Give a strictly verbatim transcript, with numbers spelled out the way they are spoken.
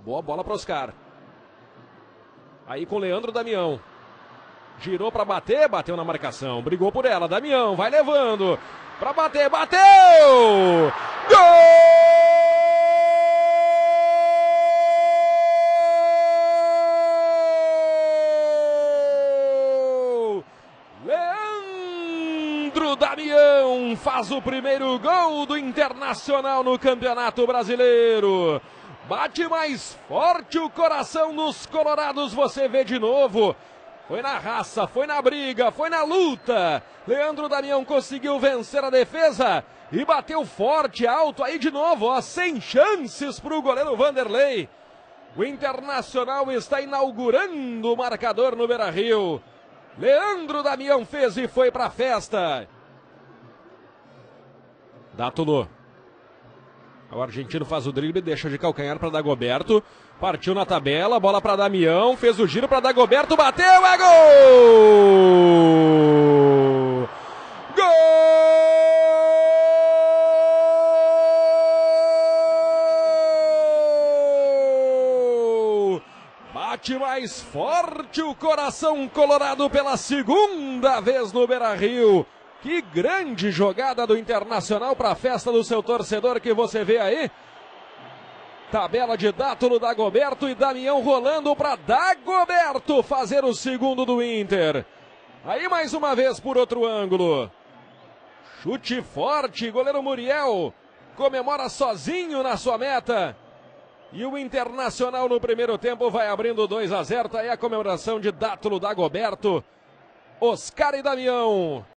Boa bola para Oscar. Aí com Leandro Damião. Girou para bater, bateu na marcação. Brigou por ela, Damião vai levando. Para bater, bateu! Gol! Leandro Damião faz o primeiro gol do Internacional no Campeonato Brasileiro. Bate mais forte o coração dos colorados, você vê de novo. Foi na raça, foi na briga, foi na luta. Leandro Damião conseguiu vencer a defesa e bateu forte, alto aí de novo, ó, sem chances para o goleiro Vanderlei. O Internacional está inaugurando o marcador no Beira-Rio. Leandro Damião fez e foi para a festa. Dátulo. O argentino faz o drible, deixa de calcanhar para Dagoberto. Partiu na tabela, bola para Damião, fez o giro para Dagoberto, bateu, é gol! Gol! Bate mais forte o coração colorado pela segunda vez no Beira-Rio. Que grande jogada do Internacional para a festa do seu torcedor que você vê aí. Tabela de Dátulo, Dagoberto e Damião rolando para Dagoberto fazer o segundo do Inter. Aí mais uma vez por outro ângulo. Chute forte, goleiro Muriel comemora sozinho na sua meta. E o Internacional no primeiro tempo vai abrindo dois a zero. Tá aí a comemoração de Dátulo, Dagoberto, Oscar e Damião.